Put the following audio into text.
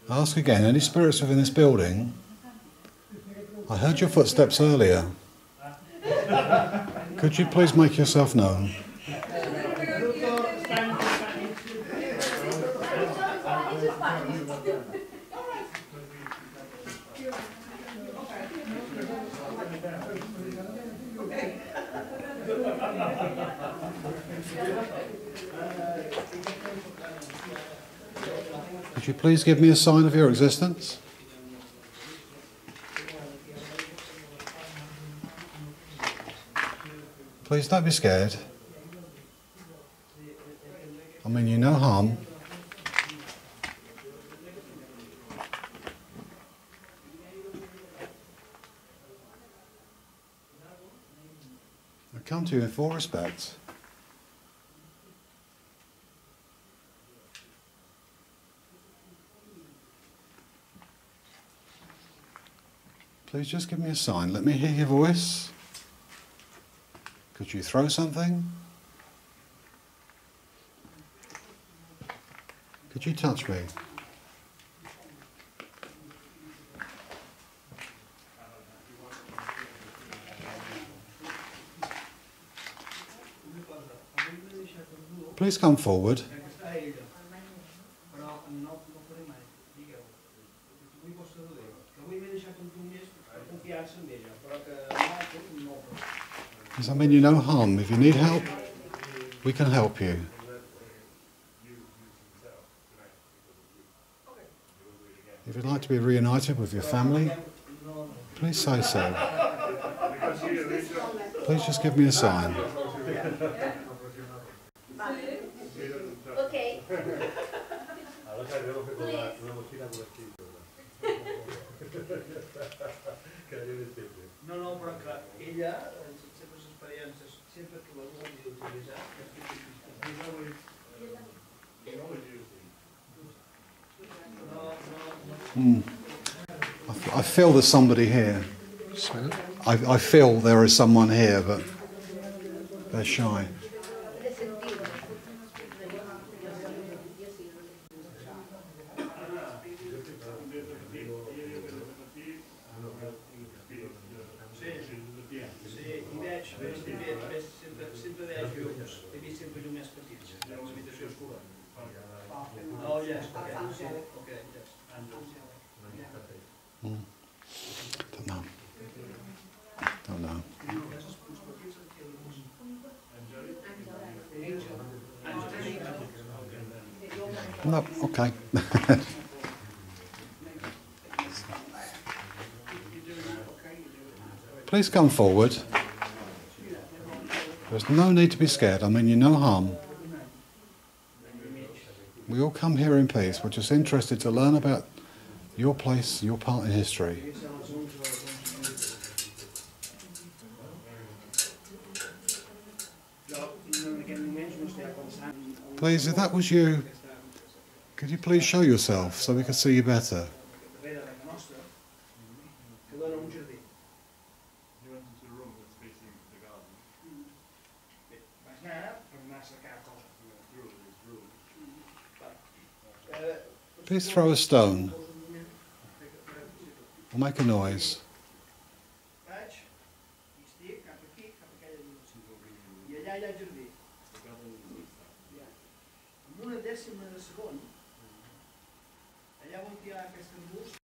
I ask again, any spirits within this building? I heard your footsteps earlier. Could you please make yourself known? Could you please give me a sign of your existence? Please don't be scared. I mean you no harm. I come to you in full respect. Please just give me a sign. Let me hear your voice. Could you throw something? Could you touch me? Please come forward. Does that mean you no harm? If you need help, we can help you. If you'd like to be reunited with your family, please say so. Please just give me a sign. Okay. No, però clar, ella, sempre les experiències, sempre que la vulgui utilitzar, I feel there's somebody here. I feel there is someone here, but they're shy. Don't know. No, okay. Please come forward. There's no need to be scared. I mean you no harm. We all come here in peace. We're just interested to learn about your place, your part in history. Please, if that was you, could you please show yourself so we can see you better? Please throw a stone or make a noise. Una dècima de segon, allà on hi ha aquest embús,